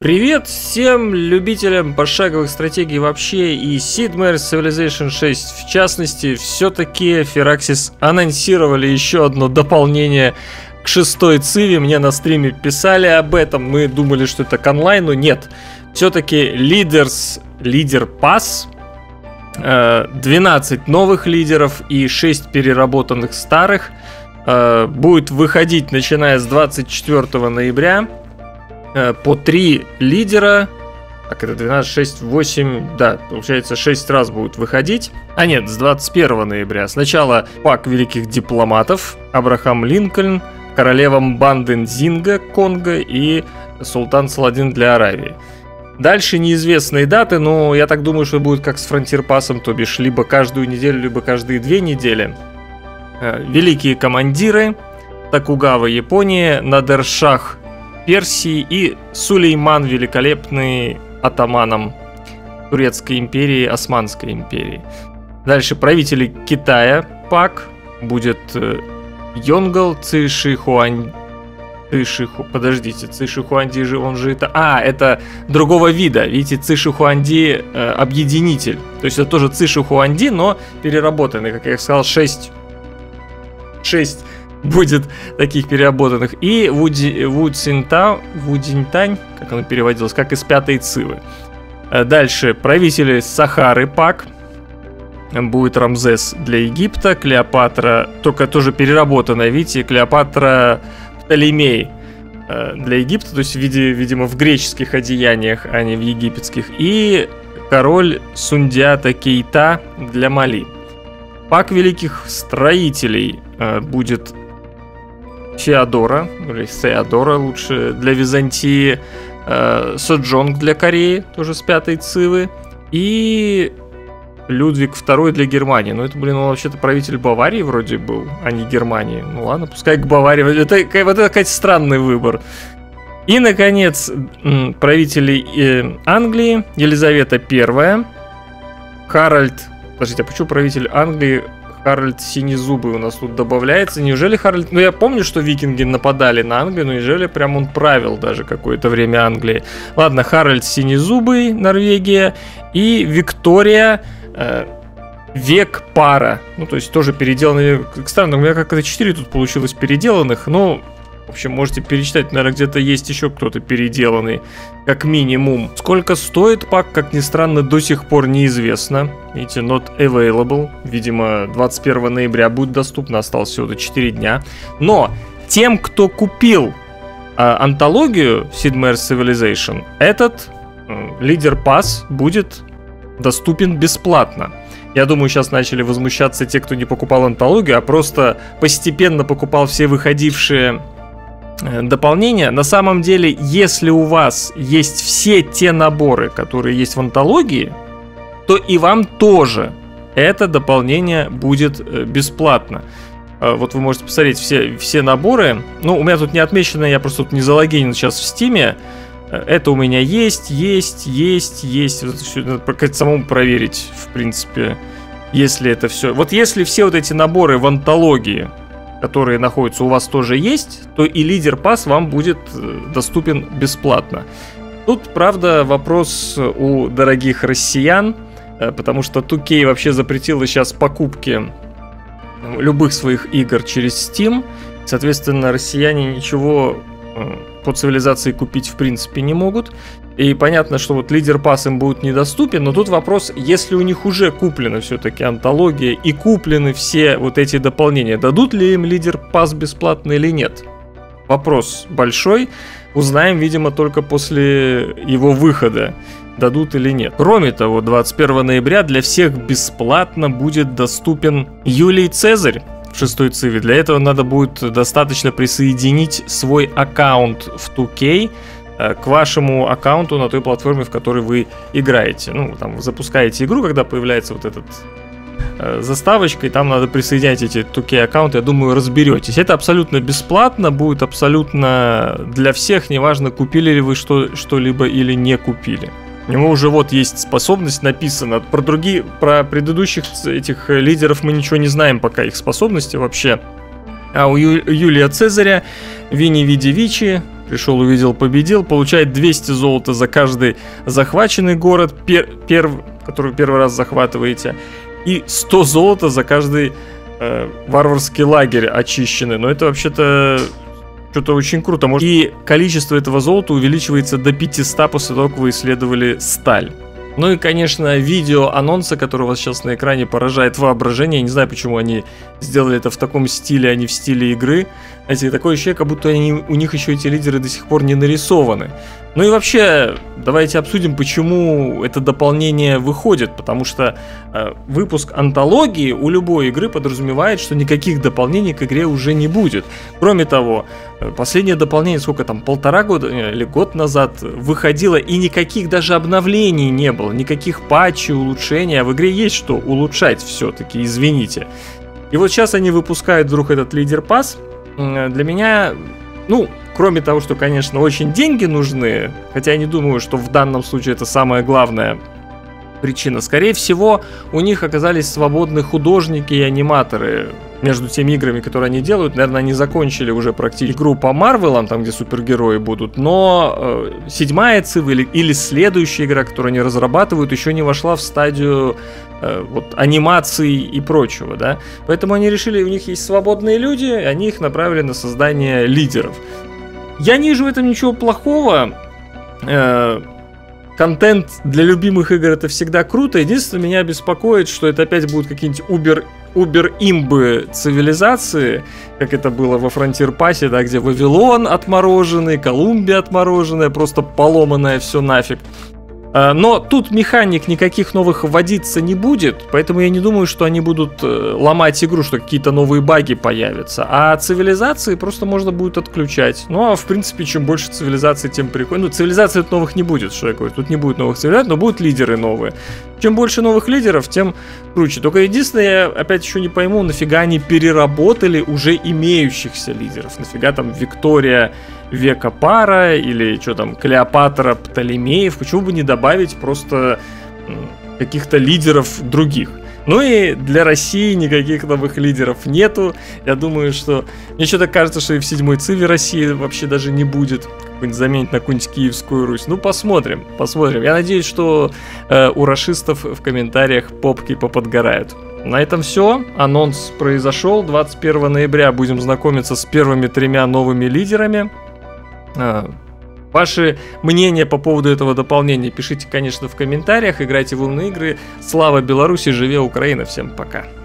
Привет всем любителям пошаговых стратегий вообще и Sid Meier's Civilization 6 в частности. Все-таки Firaxis анонсировали еще одно дополнение к 6-й циве. Мне на стриме писали об этом, мы думали, что это к онлайну. Нет, все-таки Лидер Пасс, 12 новых лидеров и 6 переработанных старых будет выходить начиная с 24 ноября. По 3 лидера. Так, это 12, 6, 8. Да, получается 6 раз будет выходить. А нет, с 21 ноября. Сначала пак великих дипломатов: Абрахам Линкольн, королева Мбанды Нзинга Конго и султан Саладин для Аравии. Дальше неизвестные даты, но я так думаю, что будет как с Frontier Pass'ом, то бишь либо каждую неделю, либо каждые 2 недели. Великие командиры: Токугава Япония, Надершах Персии и Сулейман Великолепный атаманом Турецкой империи, Османской империи. Дальше правители Китая пак будет Йонгал Цишихуанди. Цишихуанди же, он же это... это другого вида. Видите, Цишихуанди объединитель. То есть это тоже Цишихуанди, но переработанный. Как я сказал, 6 будет таких переработанных. И Вудзинтань, как оно переводилось, как из 5-й цивы. Дальше правители Сахары пак. Будет Рамзес для Египта, Клеопатра, только тоже переработанная, видите, Клеопатра Птолемей для Египта, то есть видимо в греческих одеяниях, а не в египетских. И король Сундиата Кейта для Мали. Пак великих строителей будет Феодора, или Сеодора лучше, для Византии, Соджонг для Кореи, тоже с 5-й цивы, и Людвиг II для Германии. Ну это, он вообще-то правитель Баварии вроде был, а не Германии. Ну ладно, пускай к Баварии. Это какой-то странный выбор. И, наконец, правители Англии: Елизавета I, Харальд... Подождите, а почему правитель Англии Харальд Синезубый у нас тут добавляется? Неужели Харальд... Ну, я помню, что викинги нападали на Англию, но неужели прям он правил даже какое-то время Англии? Ладно, Харальд Синезубый, Норвегия, и Виктория Век Пара. Ну, то есть тоже переделанный... Странно, у меня как-то 4 тут получилось переделанных, но... В общем, можете перечитать, наверное, где-то есть еще кто-то переделанный, как минимум. Сколько стоит пак, как ни странно, до сих пор неизвестно. Видите, not available. Видимо, 21 ноября будет доступно, осталось всего 4 дня. Но тем, кто купил антологию Sid Meier's Civilization, этот лидер пасс будет доступен бесплатно. Я думаю, сейчас начали возмущаться те, кто не покупал антологию, а просто постепенно покупал все выходившие дополнения. На самом деле, если у вас есть все те наборы, которые есть в антологии, то и вам тоже это дополнение будет бесплатно. Вот вы можете посмотреть все наборы. Ну, у меня тут не отмечено, я просто тут не залогинен сейчас в Стиме. Это у меня есть. Надо самому проверить, в принципе, если это все. Вот если все вот эти наборы в антологии, которые находятся у вас, тоже есть, то и лидер пасс вам будет доступен бесплатно. Тут, правда, вопрос у дорогих россиян, потому что 2K вообще запретила сейчас покупки любых своих игр через Steam. Соответственно, россияне ничего по цивилизации купить в принципе не могут. И понятно, что вот лидер пасс им будет недоступен, но тут вопрос, если у них уже куплена все-таки антология и куплены все вот эти дополнения, дадут ли им лидер пасс бесплатно или нет? Вопрос большой, узнаем, видимо, только после его выхода, дадут или нет. Кроме того, 21 ноября для всех бесплатно будет доступен Юлий Цезарь в 6-й циве. Для этого надо будет достаточно присоединить свой аккаунт в 2K к вашему аккаунту на той платформе, в которой вы играете. Ну, там, вы запускаете игру, когда появляется вот этот заставочка, и там надо присоединять эти 2K аккаунты, я думаю, разберетесь. Это абсолютно бесплатно, будет абсолютно для всех, неважно, купили ли вы что-либо или не купили. У него уже вот есть способность написана. Про предыдущих этих лидеров мы ничего не знаем пока, их способности вообще. А у Юлия Цезаря Вини Види Вичи пришел, увидел, победил, получает 200 золота за каждый захваченный город, который первый раз захватываете, и 100 золота за каждый варварский лагерь очищенный. Но это вообще-то что-то очень круто. И количество этого золота увеличивается до 500 после того, как вы исследовали сталь. Ну и, конечно, видео анонса, которое у вас сейчас на экране, поражает воображение. Я не знаю, почему они сделали это в таком стиле, а не в стиле игры. Знаете, такое ощущение, как будто у них еще эти лидеры до сих пор не нарисованы. Ну и вообще, давайте обсудим, почему это дополнение выходит. Потому что выпуск антологии у любой игры подразумевает, что никаких дополнений к игре уже не будет. Кроме того, последнее дополнение, сколько там, 1,5 года или год назад выходило, и никаких даже обновлений не было, никаких патчей, улучшений, а в игре есть что улучшать все-таки, извините. И вот сейчас они выпускают вдруг этот лидер-пасс. Для меня, ну, кроме того, что, конечно, очень деньги нужны, хотя я не думаю, что в данном случае это самая главная причина. Скорее всего, у них оказались свободные художники и аниматоры. Между теми играми, которые они делают, наверное, они закончили уже практически игру по Марвелам, там, где супергерои будут, но 7-я Цива или следующая игра, которую они разрабатывают, еще не вошла в стадию вот анимации и прочего, да. Поэтому они решили, у них есть свободные люди, они их направили на создание лидеров. Я не вижу в этом ничего плохого. Контент для любимых игр — это всегда круто. Единственное, меня беспокоит, что это опять будут какие-нибудь убер-имбы цивилизации, как это было во Frontier Pass, да, где Вавилон отмороженный, Колумбия отмороженная, просто поломанная все нафиг. Но тут механик никаких новых вводиться не будет, поэтому я не думаю, что они будут ломать игру, что какие-то новые баги появятся. А цивилизации просто можно будет отключать. Ну, а в принципе, чем больше цивилизаций, тем прикольно. Ну, цивилизаций новых не будет, что я говорю. Тут не будет новых цивилизаций, но будут лидеры новые. Чем больше новых лидеров, тем круче. Только единственное, я опять еще не пойму, нафига они переработали уже имеющихся лидеров. Нафига там Виктория века пара или что там, Клеопатра, Птолемеев. Почему бы не добавить просто каких-то лидеров других? Ну и для России никаких новых лидеров нету. Я думаю, что... Мне что-то кажется, что и в 7-й Циве России вообще даже не будет. Какой-нибудь заменить на какую-нибудь Киевскую Русь. Ну, посмотрим, посмотрим. Я надеюсь, что у рашистов в комментариях попки поподгорают. На этом все. Анонс произошел. 21 ноября будем знакомиться с первыми 3 новыми лидерами. Ваши мнения по поводу этого дополнения пишите, конечно, в комментариях. Играйте в умные игры. Слава Беларуси, живе Украина. Всем пока.